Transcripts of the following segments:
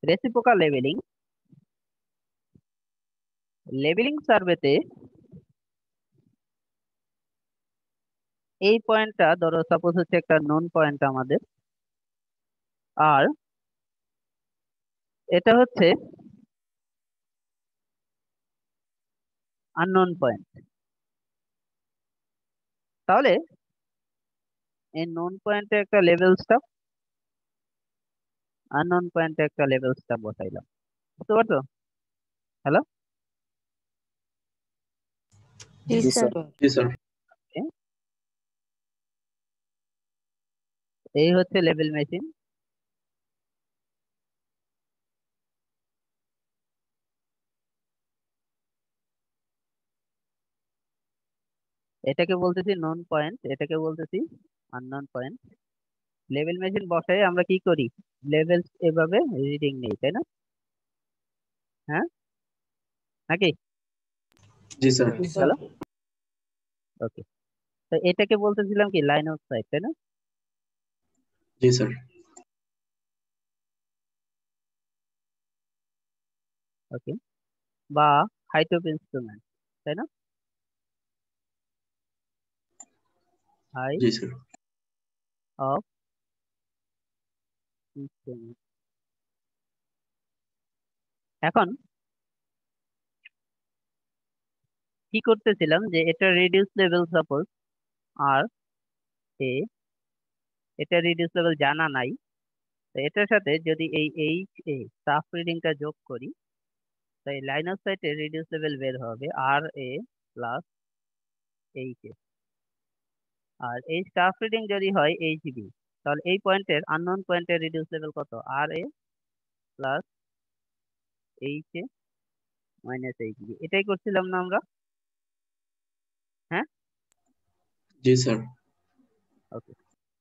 Reciprocal leveling সার্ভেতে এই পয়েন্টটা ধরো সাপোজ হচ্ছে একটা নোন পয়েন্ট আমাদের, আর এটা হচ্ছে আননোন পয়েন্ট। তাহলে এই নোন পয়েন্টে একটা লেভেল স্টাফ, আননোন পয়েন্টে একটা লেভেল স্টাফ বসাইলাম, বুঝতে পারছো? হ্যালো, জি জি স্যার। স্যার। জি স্যার। এই হচ্ছে লেভেল মেশিন। এটাকে বলতেছি নোন পয়েন্ট, এটাকে বলতেছি আননোন পয়েন্ট। লেভেল মেশিন বসাই আমরা কি করি, লেভেল এভাবে রিডিং নেই, তাই না? হ্যাঁ নাকি? জি স্যার। জি স্যার। Hello, okay. তো এটাকে বলতেছিলাম কি লাইন অফ সাইট, তাই না? জি স্যার। ওকে, বা হাইট অফ ইনস্ট্রুমেন্ট, তাই না? হাইট জি স্যার। Of instrument. এখন কি করতেছিলাম যে এটা reduce level suppose R A, এটা রিডিউস লেভেল জানা নাই, তো এটার সাথে যদি এই এইচ এ স্টাফ রিডিংটা যোগ করি, তাই লাইন অফ সাইটে রিডিউস লেভেল বের হবে আর এ প্লাস এইচ এ। আর এই স্টাফ রিডিং যদি হয় এইচ বি, তাহলে এই পয়েন্টের আননোন পয়েন্টের রিডিউস লেভেল কত, R A plus H A minus H B. এটাই করছিলাম না আমরা? হ্যাঁ, জি স্যার। ওকে।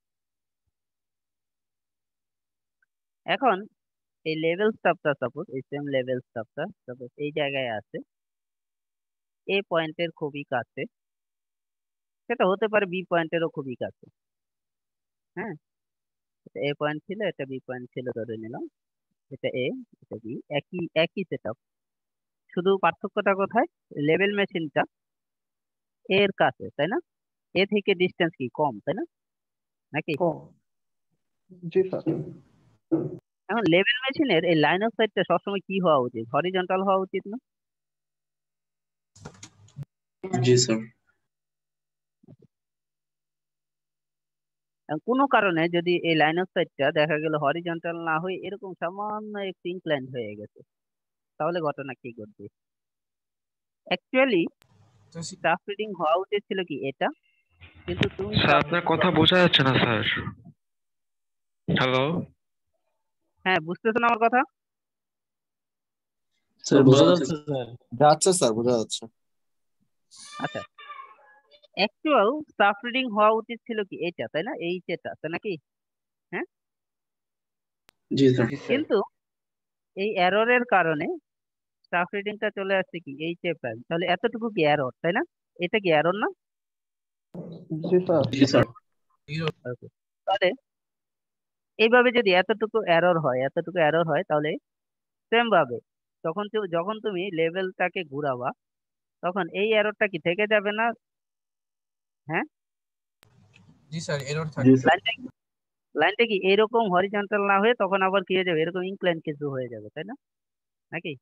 এখন এই লেভেল স্টাফটা সাপোজ, এই সেম লেভেল স্টাফটা সাপোজ এই জায়গায় আছে, এ পয়েন্টের খুবই কাছে, সেটা হতে পারে বি পয়েন্টেরও খুবই কাছে। হ্যাঁ, এটা এ পয়েন্ট ছিল, এটা বি পয়েন্ট ছিল ধরে নিলাম, এটা এ, এটা বি, একই একই সেটআপ। শুধু পার্থক্যটা কোথায়, লেভেল মেশিনটা এর কাছে, তাই না? এ থেকে ডিস্টেন্স কি কম, তাই না নাকি? জি স্যার। এখন লেভেল মেশিনের এই লাইন অফ সাইটটা সবসময় কি হওয়া উচিত, হরিজন্টাল হওয়া উচিত না? জি স্যার। কোনো কারণে যদি এই লাইন অফ সাইটটা দেখা গেল হরিজন্টাল না হয়ে এরকম সামান্য একটু ইনক্লাইন্ড হয়ে গেছে, তাহলে ঘটনা কি ঘটবে? অ্যাকচুয়ালি স্টাফ রিডিং হওয়া উচিত ছিল কি এটা, কিন্তু তুমি স্যার আপনার কথা বোঝা যাচ্ছে না স্যার। হ্যালো, হ্যাঁ, বুঝতেছো না আমার কথা? স্যার বোঝা যাচ্ছে স্যার। যাচ্ছে স্যার, বোঝা যাচ্ছে। আচ্ছা, অ্যাকচুয়াল স্টাফ রিডিং হওয়া উচিত ছিল কি এটা, তাই না? এই এটা, তাই নাকি? হ্যাঁ, জি স্যার। কিন্তু এই এররের কারণে স্টাফ রিডিংটা চলে আসছে কি এইচ এ প্রাইম। তাহলে এতটুকু কি এরর, তাই না? এটা কি এরর না? জি স্যার। জি স্যার। Okay. তাহলে এইভাবে যদি এতটুকু এরর হয়, এতটুকু এরর হয়, তাহলে সেম ভাবে যখন তুমি লেভেলটাকে ঘুরাবা, তখন এই এররটা কি থেকে যাবে না? হ্যাঁ, জি স্যার, এরর জি থাকবে। স্যার। লাইনটা কি এরকম হরিজন্টাল না হয়ে তখন আবার কি হয়ে যাবে, এরকম ইনক্লাইন কিছু হয়ে যাবে, তাই না নাকি?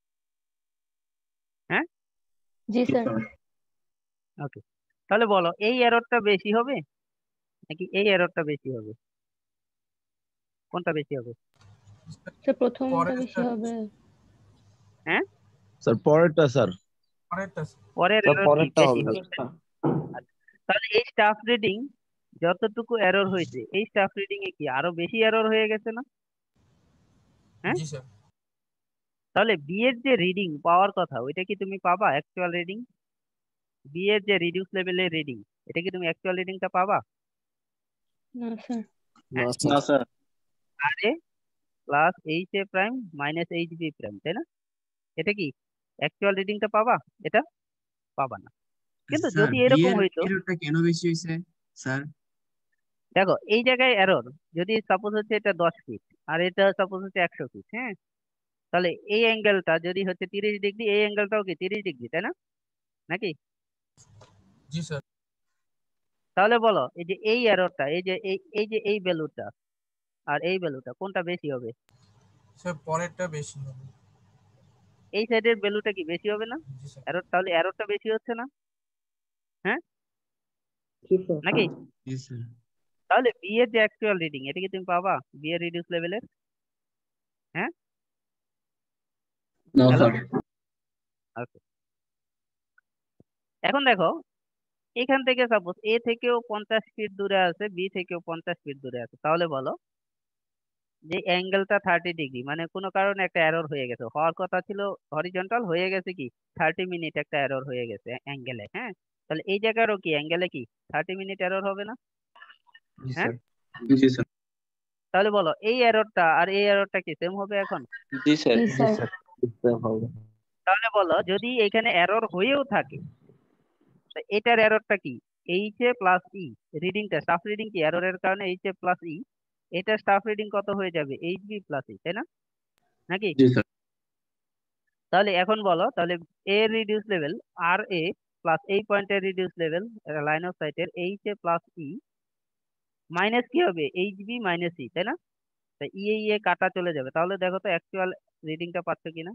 হ্যাঁ, জি জি স্যার। স্যার। ওকে। তাহলে বলো এই এররটা বেশি হবে নাকি এই এররটা বেশি হবে, কোনটা বেশি হবে? স্যার প্রথমটা পরের বেশি স্যার, হবে। হ্যাঁ, স্যার পরেরটা স্যার। পরেরটা স্যার। পরের স্যার এরর কি পরেরটা বেশি হবে। হবে? আচ্ছা, তাহলে এই স্টাফ রিডিং যতটুকু এরর হয়েছে, এই স্টাফ রিডিং এ কি আরো বেশি এরর হয়ে গেছে না? হ্যাঁ, জি স্যার। তাহলে বি এর যে রিডিং পাওয়ার কথা, ওইটা কি তুমি পাবা অ্যাকচুয়াল রিডিং? বি এর যে রিডিউস লেভেলের রিডিং, এটা কি তুমি অ্যাকচুয়াল রিডিংটা পাবা? না স্যার। না হ্যাঁ, sir. R A plus H A prime minus H B prime, তাই না? এটা কি অ্যাকচুয়াল রিডিংটা পাবা? এটা পাবা না। কিন্তু স্যার যদি বি এরকম এর হইতো, এররটা কেন বেশি হয়েছে স্যার? দেখো এই জায়গায় এরর যদি সাপোজ হচ্ছে এটা 10 ফিট আর এটা সাপোজ হচ্ছে 100 ফিট, হ্যাঁ, তাহলে এই অ্যাঙ্গেলটা যদি হচ্ছে 30 ডিগ্রি, এই অ্যাঙ্গেলটাও কি 30 ডিগ্রি, তাই না? নাকি? জি স্যার। তাহলে বলো এই যে এই এররটা, এই যে এই যে এই ভ্যালুটা আর এই ভ্যালুটা কোনটা বেশি হবে? স্যার পরেরটা বেশি হবে। এই সাইডের ভ্যালুটা কি বেশি হবে না? জি স্যার। এরর, তাহলে এররটা বেশি হচ্ছে না? হ্যাঁ জি স্যার। নাকি? জি স্যার। তাহলে বি এর যে অ্যাকচুয়াল রিডিং, এটা কি তুমি পাবা বি এর রিডিউস লেভেলের? হ্যাঁ, No, হ্যালো, sir. ওকে। এখন দেখো এখান থেকে সাপোজ এ থেকেও 50 ফিট দূরে আছে, বি থেকেও 50 ফিট দূরে আছে, তাহলে বলো যে অ্যাঙ্গেলটা 30 ডিগ্রি, মানে কোনো কারণে একটা এরর হয়ে গেছে, হওয়ার কথা ছিল হরিজন্টাল, হয়ে গেছে কি 30 মিনিট একটা এরর হয়ে গেছে অ্যাঙ্গেলে। হ্যাঁ, তাহলে এই জায়গারও কি অ্যাঙ্গেলে কি 30 মিনিট এরর হবে না? জি হ্যাঁ, স্যার। জি স্যার। তাহলে বলো এই এররটা আর এই এররটা কি সেম হবে এখন? জি স্যার। জি জি স্যার। স্যার। সেম হবে। তাহলে বলো যদি এখানে এরর হয়েও থাকে, তো এটার এররটা কি? এইচ এ প্লাস ই, রিডিংটা স্টাফ রিডিং কি এররের কারণে এইচ এ প্লাস ই, এটা স্টাফ রিডিং কত হয়ে যাবে? এইচ বি প্লাস ই, তাই না? নাকি? জি স্যার। তাহলে এখন বলো তাহলে A reduce level R A plus এই পয়েন্টের রিডিউস লেভেল লাইন অফ সাইটের H A plus E minus কি হবে? এইচ বি মাইনাস ই, তাই না? তাই ই এ কাটা চলে যাবে। তাহলে দেখো তো অ্যাকচুয়াল রিডিংটা পাচ্ছ কিনা?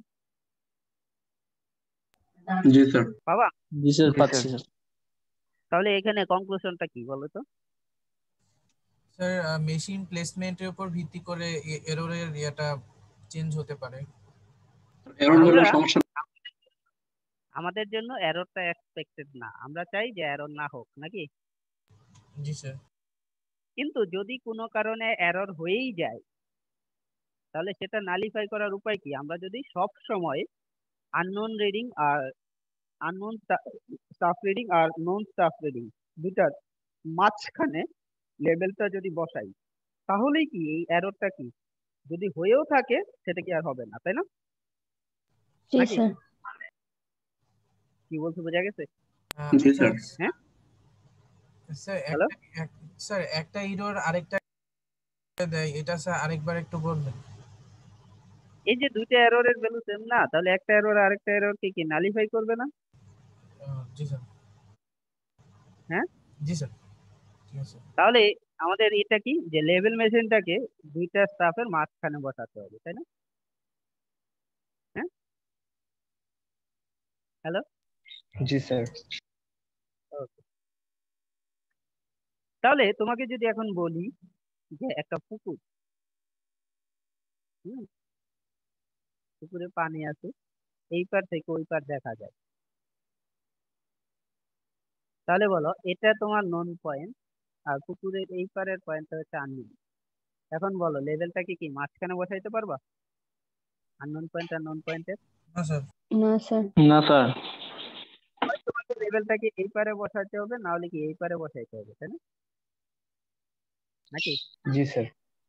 জি স্যার। বাবা, জি স্যার, পাচ্ছি স্যার। তাহলে এখানে কনক্লুশনটা কি বলো তো? স্যার মেশিন প্লেসমেন্টের উপর ভিত্তি করে এররের ইয়েটা চেঞ্জ হতে পারে। এরর হলে আমরা সমস্যা আমাদের জন্য এররটা এক্সপেক্টেড না, আমরা চাই যে এরর না হোক, নাকি? জি স্যার। কিন্তু যদি কোনো কারণে এরর হয়েই যায়, তাহলে সেটা নালিফাই করার উপায় কি? আমরা যদি সব সময় আননোন রিডিং আর আননোন স্টাফ রিডিং আর নন স্টাফ রিডিং দুটার মাঝখানে লেভেলটা যদি বসাই, তাহলেই কি এই এররটা কি যদি হয়েও থাকে সেটা কি আর হবে না, তাই না? জি নাকি? স্যার। কি বলছো, বোঝা গেছে? জি স্যার। হ্যাঁ, স্যার হ্যালো, স্যার একটা এরর আরেকটা দেয়, এটা স্যার আরেকবার একটু বলবেন? এই যে দুইটা এররের ভ্যালু সেম না, তাহলে একটা এরর আরেকটা এরর কি নালিফাই করবে না? জি স্যার। হ্যাঁ, জি স্যার। ঠিক আছে। তাহলে আমাদের এটা কি যে লেভেল মেশিনটাকে দুইটা স্টাফের মাঝখানে বসাতে হবে, তাই না? হ্যাঁ, হ্যালো, জি স্যার। ওকে। তাহলে তোমাকে যদি এখন বলি যে একটা পুকুর, হুম, পুকুরে পানি আছে, এই পার থেকে ওই পার দেখা যায়, তাহলে বলো এটা তোমার নন পয়েন্ট আর পুকুরের এই পারের পয়েন্টটা হচ্ছে আননোন। এখন বলো লেভেলটাকে কি মাঝখানে বসাইতে পারবা আননোন পয়েন্ট আর নন পয়েন্টের? না স্যার। না স্যার। না স্যার। হয় তোমাকে লেভেলটাকে এই পারে বসাইতে হবে, না হলে কি এই পারে বসাইতে হবে, তাই না? নাকি? জি স্যার।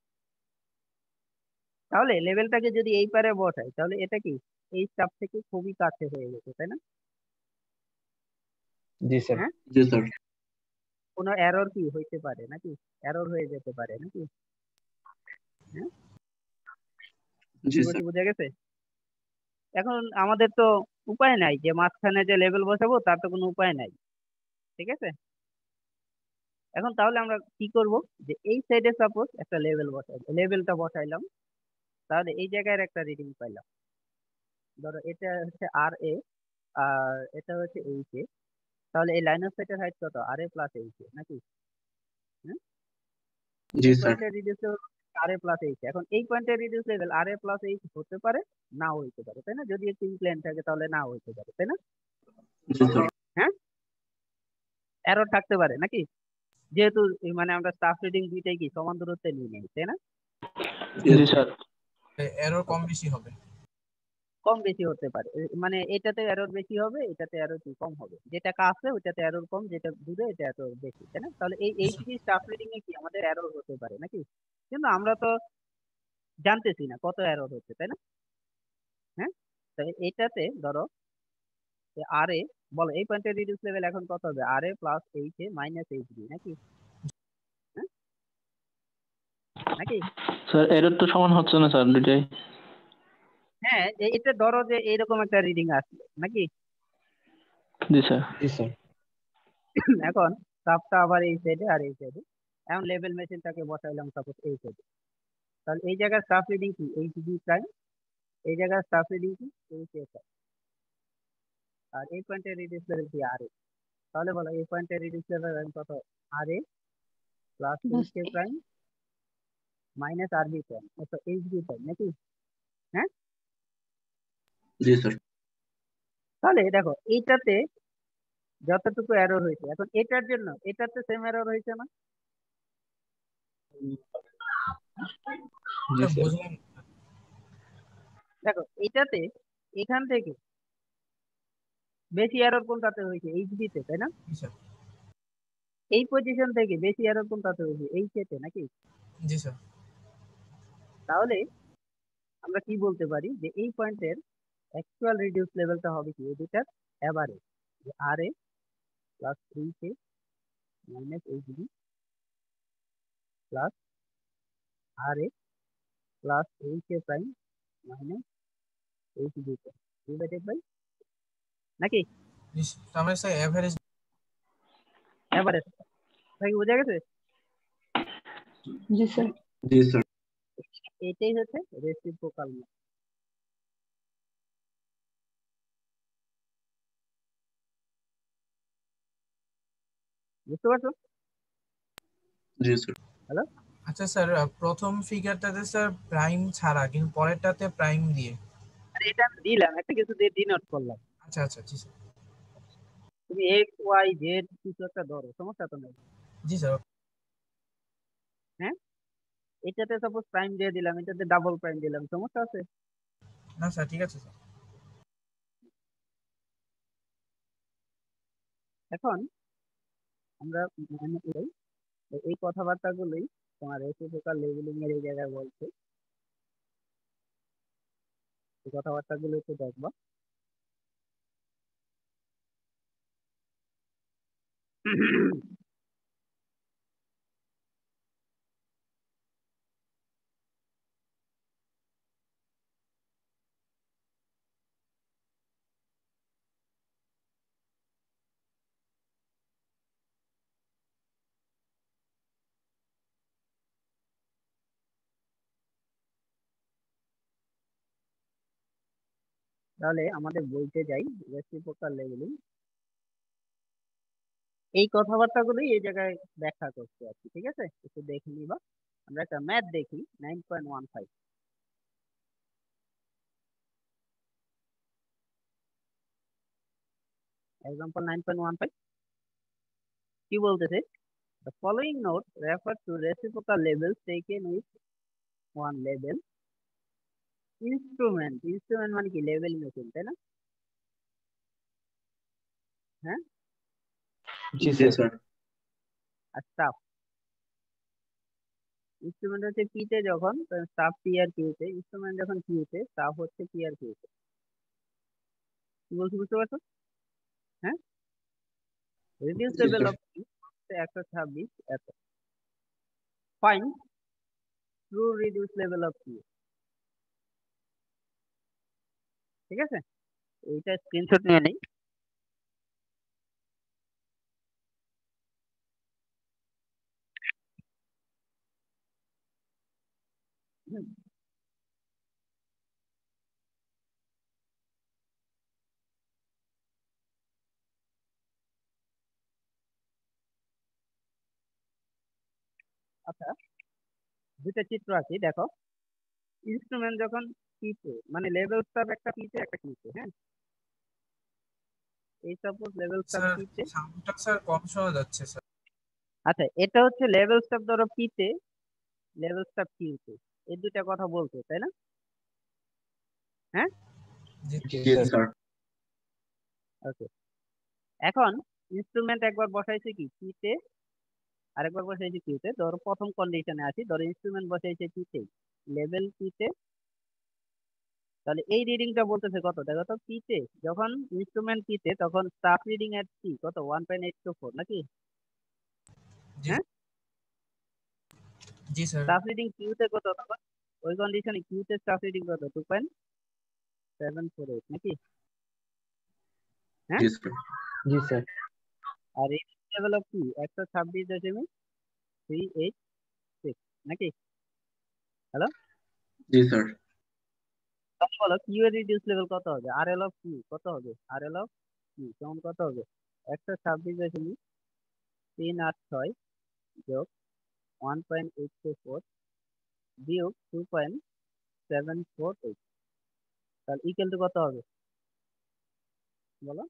তাহলে লেভেলটাকে যদি এই পারে বসাই, তাহলে এটা কি এই স্টাফ থেকে খুবই কাছে হয়ে গেছে, তাই না? জি স্যার। হ্যাঁ, জি স্যার। কোনো এরর কি হইতে পারে নাকি? এরর হয়ে যেতে পারে নাকি? হ্যাঁ, জি কি স্যার। বলছি, বোঝা গেছে? এখন আমাদের তো উপায় নাই যে মাঝখানে যে লেভেল বসাবো, তার তো কোনো উপায় নাই, ঠিক আছে? এখন তাহলে আমরা কি করব, যে এই সাইডে সাপোজ একটা লেভেল বসাই, লেভেলটা বসাইলাম, তাহলে এই জায়গায় একটা রিডিং পাইলাম। ধরো এটা হচ্ছে আর এ আর এটা হচ্ছে এইচ এ, তাহলে এই লাইন অফ সাইটের হাইট কত? আর এ প্লাস এইচ এ, নাকি? হ্যাঁ, জি এই স্যার। পয়েন্টের reduce level R A plus H. এখন এই পয়েন্টের reduce level R A plus H হতে পারে, নাও হইতে পারে, তাই না? যদি একটু ইনক্লাইন থাকে তাহলে নাও হইতে পারে, তাই না? জি স্যার। হ্যাঁ, এরর থাকতে পারে নাকি? যেহেতু মানে আমরা স্টাফ রিডিং দুইটাই কি সমান দূরত্বে নিয়ে নেই, তাই না? জি স্যার। এরর কম বেশি হবে। কম বেশি হতে পারে, মানে এটাতে এরর বেশি হবে, এটাতে এরর কম হবে, যেটা কাছে ওইটাতে এরর কম, যেটা দূরে এটা এরর বেশি, তাই না? তাহলে এইচডি স্টাফ রিডিং এ কি আমাদের এরর হতে পারে নাকি? কিন্তু আমরা তো জানতেছি না কত এরর হচ্ছে, তাই না? হ্যাঁ, তো এটাতে ধরো আর এ, বলো এই পয়েন্টের রিডিউস লেভেল এখন কত হবে? R A plus H A minus HD, নাকি? হ্যাঁ, নাকি? স্যার এরর তো সমান হচ্ছে না স্যার দুটাই। হ্যাঁ, এটা ধরো যে এইরকম একটা রিডিং আসলো নাকি? জি স্যার। জি স্যার। এখন স্টাফটা আবার এই সাইডে আর এই সাইডে, এখন লেভেল মেশিনটাকে বসাইলাম সাপোজ এই সাইডে, তাহলে এই জায়গায় স্টাফ রিডিং কি এইচ বি প্রাইম, এই জায়গায় স্টাফ রিডিং কি এইচ এ প্রাইম, আর এই পয়েন্টের রিডিউস লেভেল কি আর এ। তাহলে বলো এই পয়েন্টের রিডিউস লেভেল কত? R A plus H A prime minus R B prime, অর্থাৎ এইচ বি প্রাইম নাকি? হ্যাঁ, জি স্যার। তাহলে দেখো এইটাতে যতটুকু এরর হয়েছে, এখন এটার জন্য এটাতে সেম এরর হয়েছে না? জি স্যার। বুঝলাম। দেখো এটাতে এখান থেকে বেশি এরর কোনটাতে হয়েছে? এইচবি তে, তাই না? জি স্যার। এই পজিশন থেকে বেশি এরর কোনটাতে হয়েছে? এইচ তে নাকি? জি স্যার। তাহলে আমরা কি বলতে পারি যে এই পয়েন্টের অ্যাকচুয়াল রিডিউস লেভেলটা হবে কি এই দুটার এভারেজ, যে R A plus 3k minus HB plus R A plus H A prime minus HB prime divided by নাকি জি স্যার। তার মানে স্যার এভারেজ। এভারেজ। নাকি বোঝা গেছে? জি স্যার। জি স্যার। এটাই হচ্ছে রেসিপ্রোকাল ম্যাথ। বুঝতে পারছো? জি স্যার। হ্যালো, আচ্ছা স্যার, প্রথম ফিগারটাতে স্যার প্রাইম ছাড়া, কিন্তু পরেরটাতে প্রাইম দিয়ে। আরে এটা আমি দিলাম, একটা কিছু দিয়ে ডিনোট করলাম। আচ্ছা আচ্ছা, জি স্যার। তুমি এক্স ওয়াই জেড কিছু একটা ধরো, সমস্যা তো নেই। জি স্যার। হ্যাঁ, এটাতে সাপোজ প্রাইম দিয়ে দিলাম, এটাতে ডাবল প্রাইম দিলাম, সমস্যা আছে? না স্যার, ঠিক আছে স্যার। এখন আমরা মানে এই কথাবার্তাগুলোই তোমার রেসিপ্রোকাল লেবেলিং এর এই জায়গায় বলছে, এই কথাবার্তাগুলো একটু দেখবা। তাহলে আমাদের বলতে যাই রেসিপ্রোকাল লেবেলিং, এই কথাবার্তাগুলোই এই জায়গায় ব্যাখ্যা করছে আর কি। ঠিক আছে, একটু দেখে নিবা। আমরা একটা ম্যাথ দেখি 9.15, এক্সাম্পল 9.15 কি বলতেছে? The following note refers to reciprocal labels taken with one label instrument. Instrument মানে কি? লেবেল মেশিন, তাই না? হ্যাঁ, জি জি স্যার। স্যার। আর স্টাফ ইনস্ট্রুমেন্ট হচ্ছে পি তে, যখন স্টাফ পি আর কিউ তে, ইনস্ট্রুমেন্ট যখন কিউ তে, স্টাফ হচ্ছে পি আর কিউ তে। কি বলছি বুঝতে পারছো? হ্যাঁ, রিডিউস জি লেভেল স্যার। অফ কিউ 126 এত। Fine true reduce level of Q. ঠিক আছে, এইটা স্ক্রিনশট নিয়ে নেই। আচ্ছা, দুটা চিত্র আছে দেখো। ইনস্ট্রুমেন্ট যখন পিতে, মানে লেভেল স্টাফ একটা পিতে একটা কিউতে, হ্যাঁ, এই সাপোজ লেভেল স্টাফ স্যার পিতে। সাউন্ডটা স্যার কম শোনা যাচ্ছে স্যার। আচ্ছা, এটা হচ্ছে লেভেল স্টাফ ধরো পিতে, লেভেল স্টাফ কিউতে, এই দুটা কথা বলছে, তাই না? হ্যাঁ, জি জি জি স্যার। স্যার। ওকে। এখন ইনস্ট্রুমেন্ট একবার বসাইছে কি পিতে, আরেকবার বসাইছে কিউতে। ধরো প্রথম কন্ডিশনে আছি, ধরো ইনস্ট্রুমেন্ট বসাইছে পিতে, লেভেল পিতে, তাহলে এই রিডিংটা বলতেছে কত? দেখো তো, পিতে যখন ইনস্ট্রুমেন্ট পিতে, তখন স্টাফ রিডিং এর কি কত? 1.824 নাকি? জি হ্যাঁ, জি স্যার। স্টাফ রিডিং কিউতে কত তখন? ওই কন্ডিশনে কিউতে স্টাফ রিডিং কত? 2. 748 নাকি? হ্যাঁ, জি স্যার। জি স্যার। আর এই লেভেল অফ কি 126.386 নাকি? হ্যালো, জি স্যার। তাহলে বলো কিউ এর রিডিউস লেভেল কত হবে? আরএল অফ কিউ কত হবে? আরএল অফ কিউ কেমন কত হবে? 126.386 যোগ 1.824 বিয়োগ 2.748, তাহলে ইকুয়াল টু কত হবে বলো?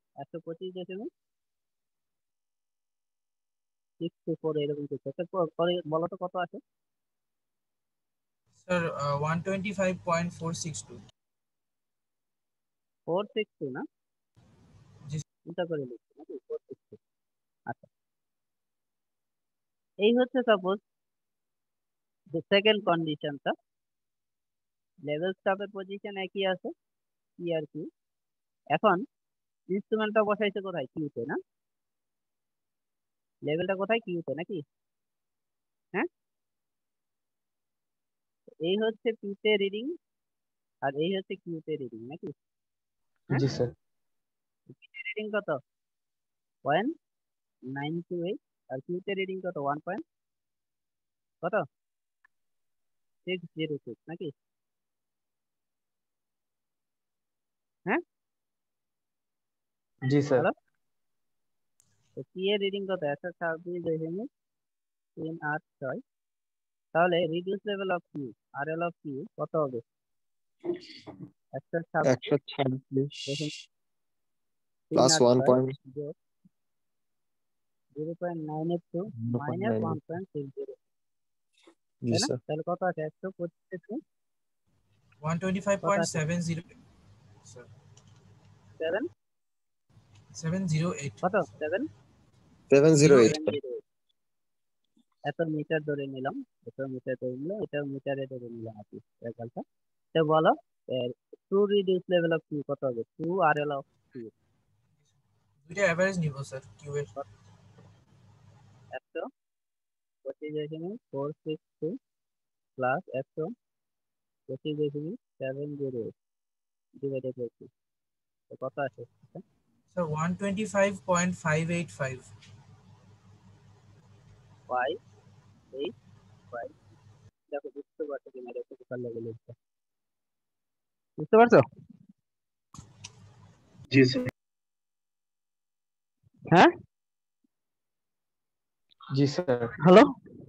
125.624 এরকম কিছু একটা পরে বলো তো কত আছে? স্যার 125.462। 462 না, জি চিন্তা করে লিখছি নাকি 462। আচ্ছা, এই হচ্ছে সাপোজ যে সেকেন্ড কন্ডিশনটা, লেভেল স্টাফের পজিশন একই আছে পি আর কিউ। এখন ইনস্ট্রুমেন্টটা বসাইছে কোথায়? কিউতে না? লেভেলটা কোথায়? কিউতে নাকি? হ্যাঁ, এই হচ্ছে পিতে রিডিং আর এই হচ্ছে কিউতে রিডিং নাকি? হ্যাঁ, জি স্যার। পিতে রিডিং কত? 0.928 আর কিউতে রিডিং কত? 1 পয়েন্ট কত 606 নাকি? হ্যাঁ, জি স্যার। হ্যালো, তো পি এর রিডিং কত? 126.386। তাহলে reduce level of Q RL of Q কত হবে? 126 প্লাস 1 126.386 পয়েন্ট যোগ 0.982 মাইনাস 1.60, জি তাই না? স্যার। তাহলে কত আছে? 125 কত আছে? 125.70 স্যার। 7 708 কত? 7 708 স্যার। 708 এত মিটার ধরে নিলাম, এত মিটার ধরে নিলাম, এটা মিটারে ধরে নিলাম আর কি রেজাল্টটা। তো বলো two reduce level of Q কত হবে? টু আরএল অফ কিউ দুইটা এভারেজ নিব স্যার কিউ এর। 125.462 প্লাস 125.708 ডিভাইডেড বাই 2, তো কত আসে? স্যার 125.585। 585। দেখো বুঝতে পারছো কিনা, দেখো কোথার লেভেল বুঝতে পারছো? জি স্যার। হ্যাঁ, জি স্যার। হ্যালো,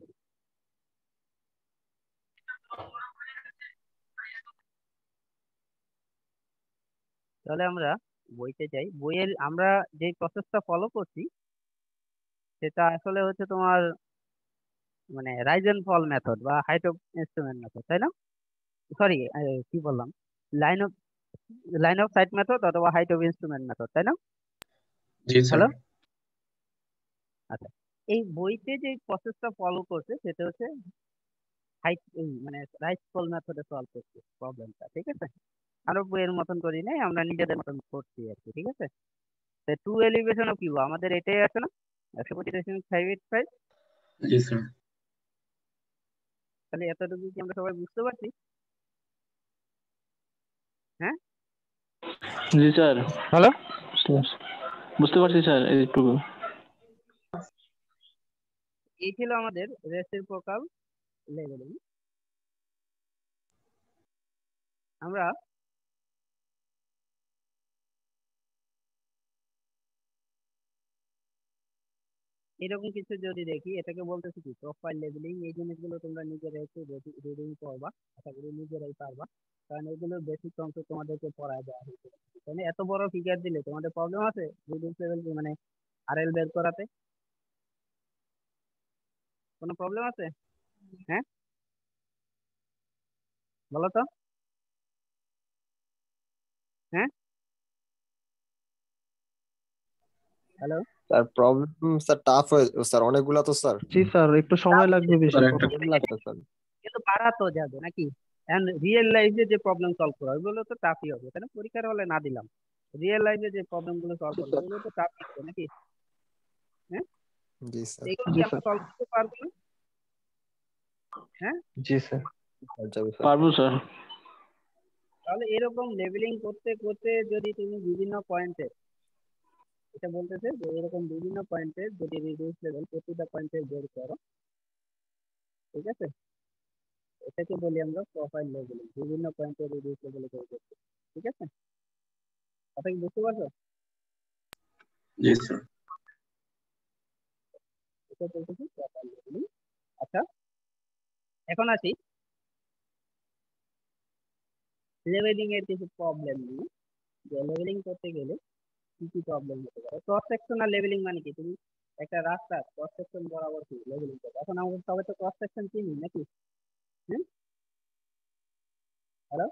তাহলে আমরা বইতে যাই। বইয়ের আমরা যে প্রসেসটা ফলো করছি সেটা আসলে হচ্ছে তোমার মানে রাইজ এন্ড ফল মেথড বা হাইট অফ ইনস্ট্রুমেন্ট মেথড, তাই না? সরি, কি বললাম, লাইন অফ সাইট মেথড অথবা হাইট অফ ইনস্ট্রুমেন্ট মেথড, তাই না? জি স্যার। হ্যালো, আচ্ছা, এই বইতে যে প্রসেসটা ফলো করছে সেটা হচ্ছে হাইট মানে রাইজ ফল মেথডে সলভ করছে প্রবলেমটা, ঠিক আছে? আরো বইয়ের মতন করি নাই, আমরা নিজেদের মতন করছি আর কি, ঠিক আছে? টু এলিভেশন অফ কিউ আমাদের এটাই আছে না, 125.585। জি স্যার। তাহলে এতটুকু কি আমরা সবাই বুঝতে পারছি? হ্যাঁ, জি স্যার। হ্যালো, বুঝতে পারছি স্যার এইটুকু। এই ছিল আমাদের রেসিপ্রোকাল লেভেলিং। আমরা এরকম কিছু যদি দেখি, এটাকে বলতেছি কি প্রোফাইল লেভেলিং। এই জিনিসগুলো তোমরা নিজেরা একটু রিডিং করবা, আশা করি নিজেরাই পারবা, কারণ এগুলো বেসিক অংশ তোমাদেরকে পড়ায় দেওয়া হয়েছে। মানে এত বড় ফিগার দিলে তোমাদের প্রবলেম আছে রিডিউস লেভেল মানে আরএল বের করাতে? কোনো প্রবলেম আছে? হ্যাঁ, বলো তো। হ্যাঁ, hello, sir problem sir tough হয়ে স্যার অনেকগুলা তো স্যার। জি স্যার, একটু সময় লাগবে বেশি। স্যার একটা টাইম লাগবে স্যার। কিন্তু পারা তো যাবে নাকি? এন্ড রিয়েল লাইফে যে প্রবলেম সলভ করা ওইগুলো তো টাফই হবে, তাই না? পরীক্ষার হলে না দিলাম, রিয়েল লাইফে যে প্রবলেম গুলো সলভ করবো ওগুলো তো টাফই হবে নাকি? হ্যাঁ, জি স্যার। এগুলো কি জি আমরা স্যার। সলভ করতে পারবো না? হ্যাঁ, জি স্যার। যাবে স্যার। পারবো স্যার। তাহলে এরকম লেবেলিং করতে করতে যদি তুমি বিভিন্ন পয়েন্টে, এটা বলতেছে যে এরকম বিভিন্ন পয়েন্টে যদি রিডিউস লেভেল প্রতিটা পয়েন্টে বের করো, ঠিক আছে, এটাকে বলি আমরা প্রোফাইল লেবেলিং, বিভিন্ন পয়েন্টে রিডিউস লেভেল বের করতে, ঠিক আছে? কথা কি বুঝতে পারছো? জি স্যার। এটা বলতেছি প্রোফাইল লেবেলিং। আচ্ছা, এখন আসি লেবেলিং এর কিছু প্রবলেম নিয়ে, যে লেবেলিং করতে গেলে কি কি প্রবলেম হতে পারে। ক্রস সেকশনাল লেবেলিং মানে কি, তুমি একটা রাস্তা ক্রস সেকশন বরাবর কি লেবেলিং করবে। এখন আমাদের সবাই তো ক্রস সেকশন চিনি নাকি? হ্যাঁ, হ্যালো,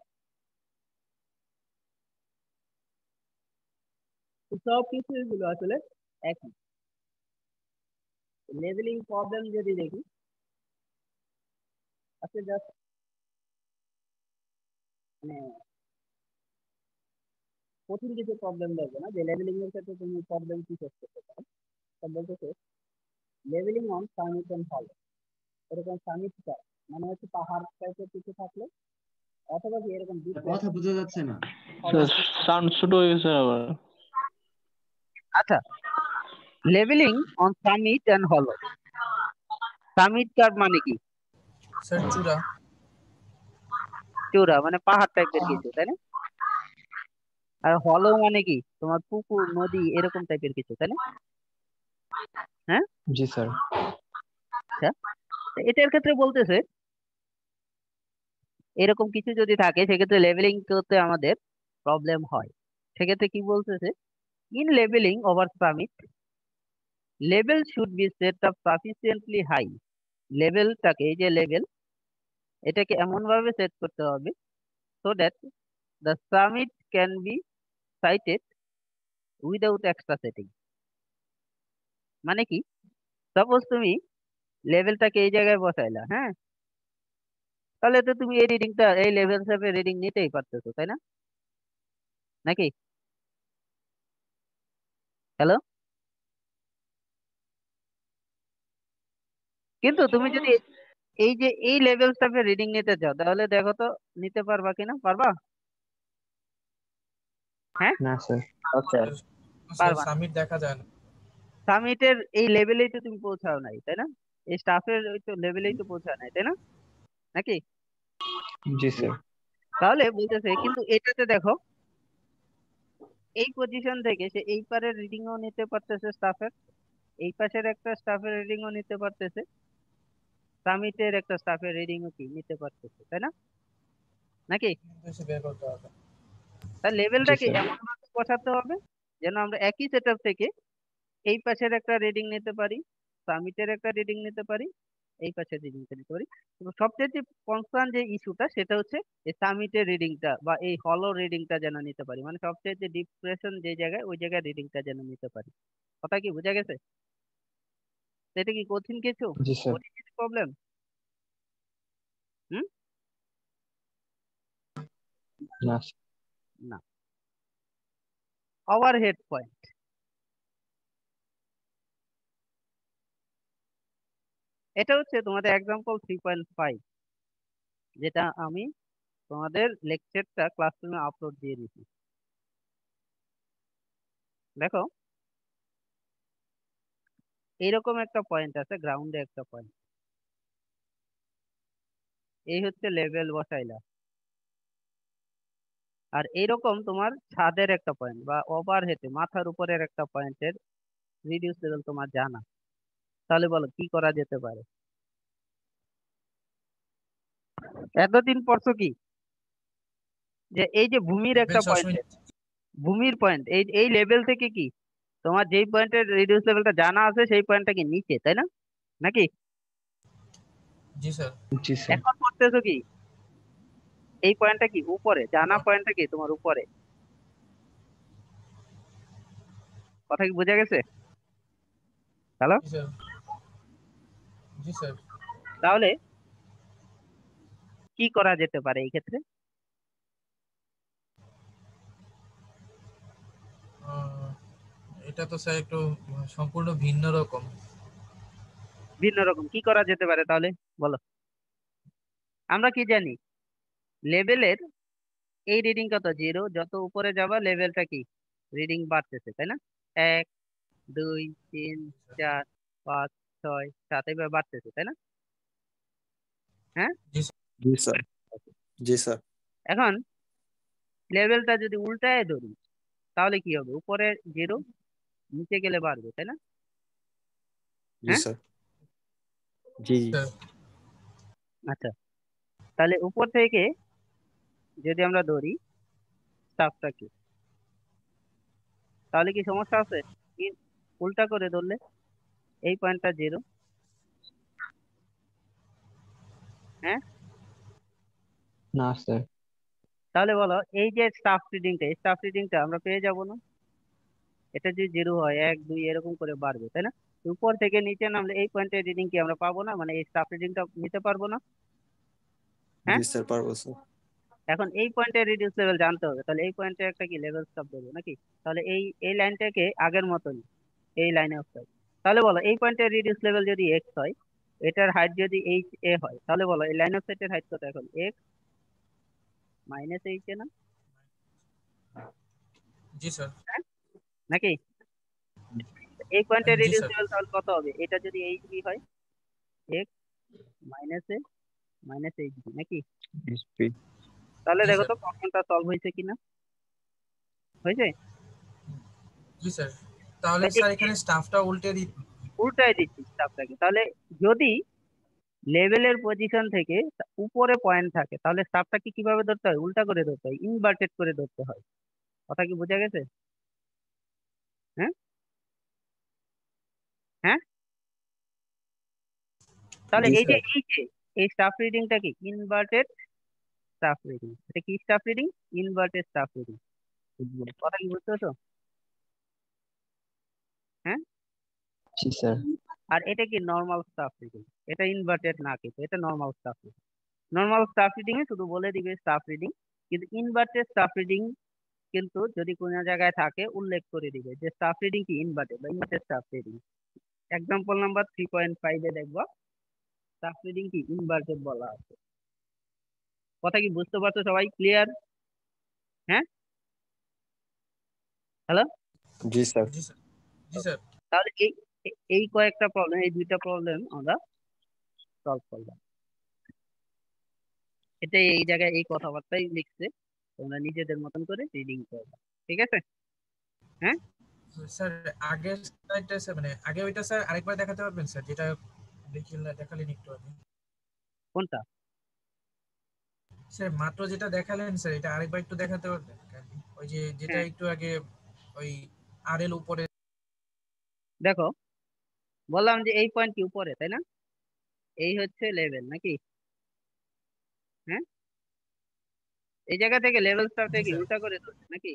সব কিছু এগুলো আসলে একই। লেবেলিং প্রবলেম যদি দেখি, আচ্ছা জাস্ট মানে কঠিন কিছু প্রবলেম দেখবে না, যে লেবেলিং এর ক্ষেত্রে তুমি প্রবলেম কি ফেস করতে পারো। তা বলতেছে লেবেলিং অন সামিট এন্ড হল, এরকম সামিট মানে হচ্ছে পাহাড় টাইপের কিছু থাকলে, অথবা কি এরকম কথা বোঝা যাচ্ছে না। স্যার সাউন্ড ছোট হয়ে গেছে আবার। আচ্ছা, লেবেলিং অন সামিট এন্ড হল। সামিট কার্ভ মানে কি? স্যার চূড়া। চূড়া মানে পাহাড় টাইপের কিছু, তাই না? আর হলো মানে কি তোমার পুকুর নদী এরকম টাইপের কিছু, তাই না? হ্যাঁ, জি স্যার। আচ্ছা, এটার ক্ষেত্রে বলতেছে এরকম কিছু যদি থাকে সেক্ষেত্রে লেবেলিং করতে আমাদের প্রবলেম হয়। সেক্ষেত্রে কি বলতেছে, ইন লেবেলিং over summit level should be set up sufficiently high. লেভেলটাকে, এই যে লেভেল, এটাকে এমন ভাবে সেট করতে হবে so that the summit can be sighted without extra setting। মানে কি, সাপোজ তুমি লেভেলটাকে এই জায়গায় বসাইলা, হ্যাঁ, তাহলে তো তুমি এই রিডিংটা এই লেভেল হিসাবে রিডিং নিতেই পারতেছো, তাই না? নাকি? হ্যালো, কিন্তু তুমি যদি এই যে এই লেভেল হিসাবে রিডিং নিতে চাও তাহলে দেখো তো নিতে পারবা কিনা, পারবা? হ্যাঁ, না স্যার। আচ্ছা, পারবা না। সামিট দেখা যায় না। সামিটের এই লেভেলেই তো তুমি পৌঁছাও নাই, তাই না? এই স্টাফের ওই তো লেভেলেই তো পৌঁছাও নাই, তাই না? নাকি? জি স্যার। তাহলে বলতেছে কিন্তু এটাতে দেখো এই পজিশন থেকে সে এই পারের রিডিংও নিতে পারতেছে স্টাফের, এই পাশের একটা স্টাফের রিডিংও নিতে পারতেছে, সামিটের একটা স্টাফের রিডিংও কি নিতে পারতেছে, তাই না? নাকি? এসে বের করতে হবে। তার জি লেভেলটাকে স্যার। এমন ভাবে বসাতে হবে যেন আমরা একই সেটআপ থেকে এই পাশের একটা রিডিং নিতে পারি, সামিটের একটা রিডিং নিতে পারি, এই পাশের রিডিংটা নিতে পারি। কিন্তু সবচেয়ে যে কনসার্ন যে ইস্যুটা সেটা হচ্ছে এই সামিটের রিডিংটা বা এই হলো রিডিংটা যেন নিতে পারি, মানে সবচেয়ে যে ডিপ্রেশন যে জায়গায় ওই জায়গায় রিডিংটা যেন নিতে পারি। কথা কি বোঝা গেছে? এটা কি কঠিন কিছু, জি স্যার। কঠিন কিছু প্রবলেম? হুম, না না। ওভারহেড পয়েন্ট, এটা হচ্ছে তোমাদের এক্সাম্পল 3.5, যেটা আমি তোমাদের লেকচারটা ক্লাসরুমে আপলোড দিয়ে দিচ্ছি। দেখো এইরকম একটা পয়েন্ট আছে, গ্রাউন্ডে একটা পয়েন্ট, এই হচ্ছে লেভেল বসাইলা। আর এইরকম তোমার ছাদের একটা পয়েন্ট বা ওভারহেডে মাথার উপরের একটা পয়েন্টের রিডিউস লেভেল তোমার জানা, তাহলে বলো কি করা যেতে পারে? এতদিন পড়ছো কি যে এই যে ভূমির লেভেল একটা পয়েন্ট, সবসময় ভূমির পয়েন্ট, এই এই লেভেল থেকে কি তোমার যেই পয়েন্টের রিডিউস লেভেলটা জানা আছে সেই পয়েন্টটা কি নিচে, তাই না? নাকি? জি স্যার। জি স্যার। এখন পড়তেছো কি এই পয়েন্টটা কি উপরে, জানা পয়েন্টটা কি তোমার উপরে। কথা কি বোঝা গেছে? হ্যালো, জি স্যার। জি স্যার। তাহলে কি করা যেতে পারে এই ক্ষেত্রে? এটা তো স্যার একটু সম্পূর্ণ ভিন্ন রকম। ভিন্ন রকম কি করা যেতে পারে তাহলে বলো? আমরা কি জানি লেভেলের এই রিডিং কত 0, যত উপরে যাবা লেভেলটা কি রিডিং বাড়তেছে, তাই না? 1 2 3 4 5 6 7 এভাবে বাড়তেছে, তাই না? হ্যাঁ, জি স্যার। জি স্যার। এখন লেভেলটা যদি উল্টায় ধরি তাহলে কি হবে? উপরে 0, নিচে গেলে বাড়বে, তাই না? জি হ্যাঁ, স্যার। জি জি। স্যার আচ্ছা, তাহলে উপর থেকে যদি আমরা ধরি স্টাফটা কি, তাহলে কি সমস্যা আছে? কি উল্টা করে ধরলে এই পয়েন্টটা 0, হ্যাঁ, না স্যার। তাহলে বলো এই যে স্টাফ রিডিংটা আমরা পেয়ে যাব না? এটা যদি 0 হয় 1 2 এরকম করে বাড়বে, তাই না? উপর থেকে নিচে নামলে এই পয়েন্টের রিডিং কি আমরা পাবো না, মানে এই স্টাফ রিডিংটা নিতে পারবো না? হ্যাঁ, জি স্যার, পারবো স্যার। এখন এই পয়েন্টের রিডিউস লেভেল জানতে হবে, তাহলে এই পয়েন্টে একটা কি লেভেল স্টাফ দেবো নাকি? তাহলে এই এই লাইনটাকে আগের মতনই এই লাইনে আসতে, তাহলে বলো এই পয়েন্টের রিডিউস লেভেল যদি এক্স হয়, এটার হাইট যদি এইচ এ হয়, তাহলে বলো এই লাইন অফ সাইটের হাইট কত এখন? এক্স মাইনাস এইচ এ না? জি স্যার। হ্যাঁ, নাকি? এই পয়েন্টের জি রিডিউস স্যার। লেভেল তাহলে কত হবে? এটা যদি এইচ বি হয়, X minus A minus H B নাকি? তাহলে জি দেখো স্যার। তো প্রশ্নটা সলভ হয়েছে কিনা, হয়েছে? জি স্যার। তাহলে তা স্যার এখানে স্টাফটা উল্টে দিতে উল্টায় দিচ্ছি স্টাফটাকে, তাহলে যদি লেভেলের পজিশন থেকে উপরে পয়েন্ট থাকে তাহলে স্টাফটাকে কিভাবে ধরতে হয়? উল্টা করে ধরতে হয়, ইনভার্টেড করে ধরতে হয়। কথা কি বোঝা গেছে? হ্যাঁ, হ্যাঁ, তাহলে জি এই যে স্যার। এই স্টাফ রিডিংটা কি ইনভার্টেড স্টাফ রিডিং, এটা কি staff reading? Inverted staff reading. কথা কি বুঝতে পারছো? হ্যাঁ, জি স্যার। আর এটা কি নর্মাল স্টাফ রিডিং, এটা ইনভার্টেড না, কিন্তু এটা normal staff reading. Normal staff reading এ শুধু বলে দিবে স্টাফ রিডিং, কিন্তু ইনভার্টেড স্টাফ রিডিং কিন্তু যদি কোনো জায়গায় থাকে উল্লেখ করে দিবে যে স্টাফ রিডিং কি ইনভার্টেড বা inverted staff reading. Example number 3.5 এ দেখবা স্টাফ রিডিং কি ইনভার্টেড বলা আছে। কথা কি বুঝতে পারছো সবাই? ক্লিয়ার? হ্যাঁ, হ্যালো। জি স্যার। জি স্যার। জি স্যার। তাহলে এই এই কয়েকটা প্রবলেম, এই দুইটা প্রবলেম আমরা সলভ করলাম। এটা এই জায়গায় এই কথাবার্তাই লিখছে, তোমরা নিজেদের মতন করে রিডিং করবে, ঠিক আছে? হ্যাঁ, স্যার আগের স্লাইডটা স্যার মানে আগে ওইটা স্যার আরেকবার দেখাতে পারবেন স্যার, যেটা দেখালেন একটু আগে। কোনটা? স্যার মাত্র যেটা দেখালেন স্যার, এটা আরেকবার একটু দেখাতে পারবেন? ওই যে যেটা হ্যাঁ, একটু আগে ওই আরএল উপরে। দেখো বললাম যে এই পয়েন্ট কি উপরে, তাই না? এই হচ্ছে লেভেল নাকি? হ্যাঁ, এই জায়গা থেকে লেভেল স্টাফটা জি কি স্যার। উল্টা করে ধরছে নাকি?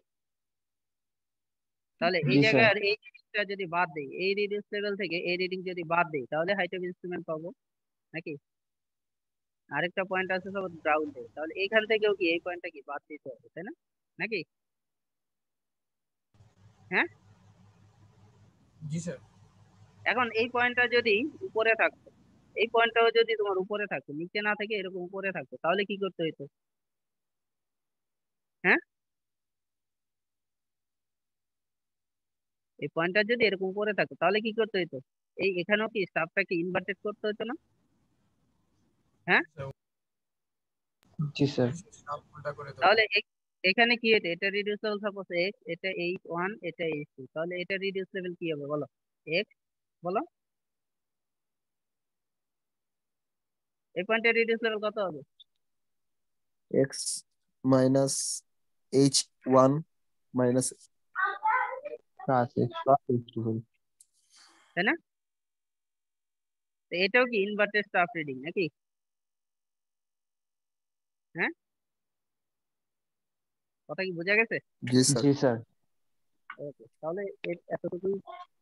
তাহলে এই জি স্যার। জায়গার এই জিনিসটা যদি বাদ দেই, এই রিডিউস লেভেল থেকে এই রিডিং যদি বাদ দেই তাহলে হাইট অফ ইনস্ট্রুমেন্ট পাবো নাকি? আরেকটা পয়েন্ট আছে সব গ্রাউন্ডে, তাহলে এইখান থেকেও কি এই পয়েন্টটা কি বাদ দিতে হবে, তাই না? নাকি? হ্যাঁ, জি স্যার। এখন এই পয়েন্টটা যদি উপরে থাকতো, এই পয়েন্টটাও যদি তোমার উপরে থাকতো, নিচে না থেকে এরকম উপরে থাকতো, তাহলে কি করতে হইতো? হ্যাঁ, এই পয়েন্টটা যদি এরকম উপরে থাকতো তাহলে কি করতে হইতো? এই এখানেও কি স্টাফটাকে ইনভার্টেড করতে হতো না? হ্যাঁ, জি স্যার। স্টাফ উল্টা করে দাও। তাহলে এখানে কি হতো? এটা রিডিউস লেভেল সাপোজ এক্স, এটা এইচ ওয়ান, এটা এইচ টু, তাহলে এটা রিডিউস লেভেল কি হবে বলো? এক্স, বলো এই পয়েন্টের রিডিউস লেভেল কত হবে? X minus H one minus plus X plus H two. তাই না? তো এটাও কি ইনভার্টেড স্টাফ রিডিং নাকি? হ্যাঁ, কথা কি বোঝা গেছে? জি স্যার। জি স্যার। ওকে, তাহলে এতটুকুই